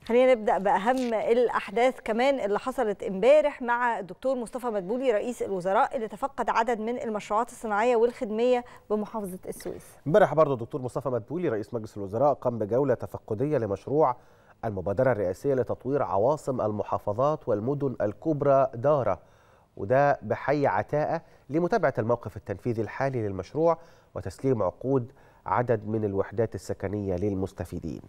خلينا نبدأ بأهم الأحداث كمان اللي حصلت امبارح مع الدكتور مصطفى مدبولي رئيس الوزراء اللي تفقد عدد من المشروعات الصناعية والخدمية بمحافظة السويس. امبارح برضه الدكتور مصطفى مدبولي رئيس مجلس الوزراء قام بجولة تفقدية لمشروع المبادرة الرئاسية لتطوير عواصم المحافظات والمدن الكبرى دارة، وده بحي عتاقة لمتابعة الموقف التنفيذي الحالي للمشروع وتسليم عقود عدد من الوحدات السكنية للمستفيدين.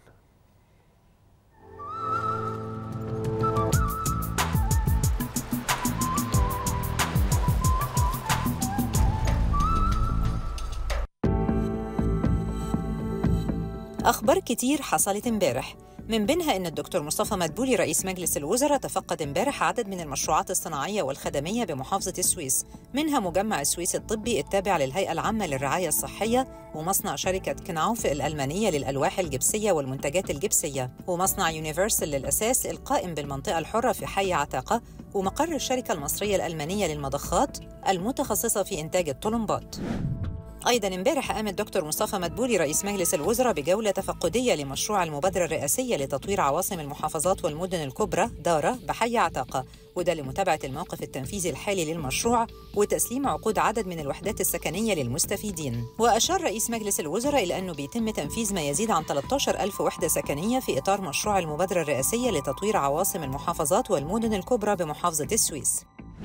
أخبار كتير حصلت امبارح، من بينها إن الدكتور مصطفى مدبولي رئيس مجلس الوزراء تفقد امبارح عدد من المشروعات الصناعية والخدمية بمحافظة السويس، منها مجمع السويس الطبي التابع للهيئة العامة للرعاية الصحية، ومصنع شركة كناوف الألمانية للألواح الجبسية والمنتجات الجبسية، ومصنع يونيفرسال للأساس القائم بالمنطقة الحرة في حي عتاقة، ومقر الشركة المصرية الألمانية للمضخات المتخصصة في إنتاج الطلمبات. أيضاً امبارح قام الدكتور مصطفى مدبولي رئيس مجلس الوزراء بجولة تفقدية لمشروع المبادرة الرئاسية لتطوير عواصم المحافظات والمدن الكبرى دارة بحي عتاقة، وده لمتابعة الموقف التنفيذي الحالي للمشروع وتسليم عقود عدد من الوحدات السكنية للمستفيدين. وأشار رئيس مجلس الوزراء إلى أنه بيتم تنفيذ ما يزيد عن 13,000 وحدة سكنية في إطار مشروع المبادرة الرئاسية لتطوير عواصم المحافظات والمدن الكبرى بمحافظة السويس.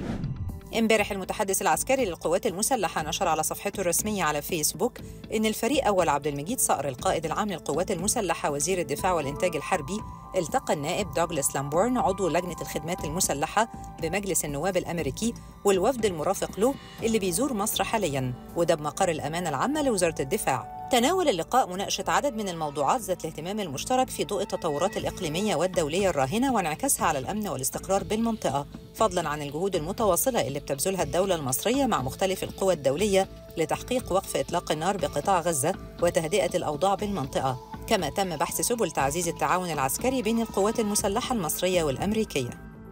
امبارح المتحدث العسكري للقوات المسلحة نشر على صفحته الرسمية على فيسبوك إن الفريق أول عبد المجيد صقر القائد العام للقوات المسلحة وزير الدفاع والإنتاج الحربي التقى النائب دوغلاس لامبورن عضو لجنة الخدمات المسلحة بمجلس النواب الأمريكي والوفد المرافق له اللي بيزور مصر حالياً، وده بمقر الأمانة العامة لوزارة الدفاع. تناول اللقاء مناقشة عدد من الموضوعات ذات الاهتمام المشترك في ضوء التطورات الإقليمية والدولية الراهنة وانعكاسها على الأمن والاستقرار بالمنطقة، فضلاً عن الجهود المتواصلة اللي بتبذلها الدولة المصرية مع مختلف القوى الدولية لتحقيق وقف إطلاق النار بقطاع غزة وتهدئة الأوضاع بالمنطقة. كما تم بحث سبل تعزيز التعاون العسكري بين القوات المسلحة المصرية والأمريكية.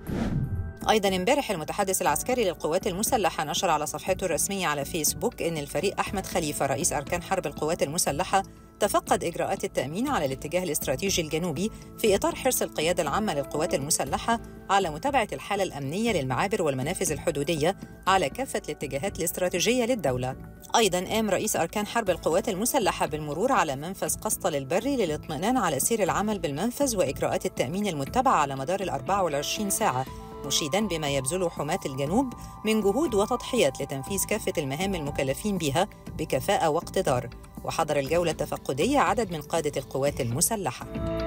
أيضاً امبارح المتحدث العسكري للقوات المسلحة نشر على صفحته الرسمية على فيسبوك إن الفريق أحمد خليفة رئيس أركان حرب القوات المسلحة تفقد إجراءات التأمين على الاتجاه الاستراتيجي الجنوبي في إطار حرص القيادة العامة للقوات المسلحة على متابعة الحالة الأمنية للمعابر والمنافذ الحدودية على كافة الاتجاهات الاستراتيجية للدولة. أيضاً قام رئيس أركان حرب القوات المسلحة بالمرور على منفذ قسطل البري للاطمئنان على سير العمل بالمنفذ وإجراءات التأمين المتبعة على مدار 24 ساعة، مشيداً بما يبذله حماة الجنوب من جهود وتضحيات لتنفيذ كافة المهام المكلفين بها بكفاءة واقتدار. وحضر الجولة التفقدية عدد من قادة القوات المسلحة.